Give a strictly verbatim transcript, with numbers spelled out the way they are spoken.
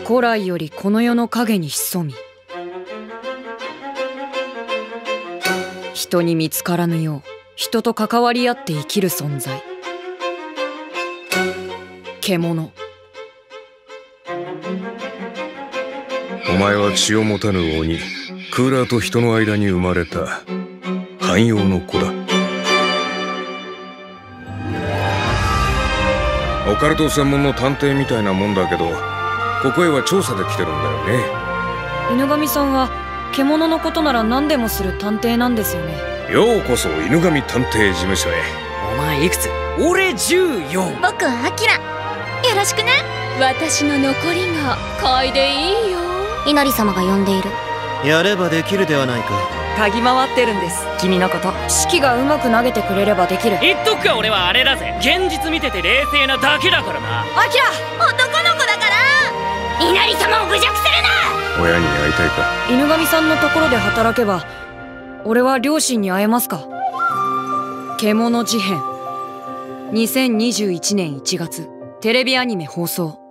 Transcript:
古来よりこの世の影に潜み、人に見つからぬよう人と関わり合って生きる存在、獣。 お前は血を持たぬ鬼、クーラーと人の間に生まれた汎用の子だ。オカルト専門の探偵みたいなもんだけど、ここへは調査で来てるんだよね。 犬神さんは獣のことなら何でもする探偵なんですよね。 ようこそ犬神探偵事務所へ。 お前いくつ？俺じゅうよん。 僕はアキラ。よろしくね。 私の残りが嗅いでいいよ。 稲荷様が呼んでいる。 やればできるではないか。 嗅ぎ回ってるんです、君のこと。 四季がうまく投げてくれればできる。 言っとくか、俺はあれだぜ。現実見てて冷静なだけだからな。 アキラ、 男の子だから。稲荷様を侮辱するな。 親に会いたいか？ 犬神さんのところで働けば俺は両親に会えますか？獣事変。にせんにじゅういちねんいちがつテレビアニメ放送。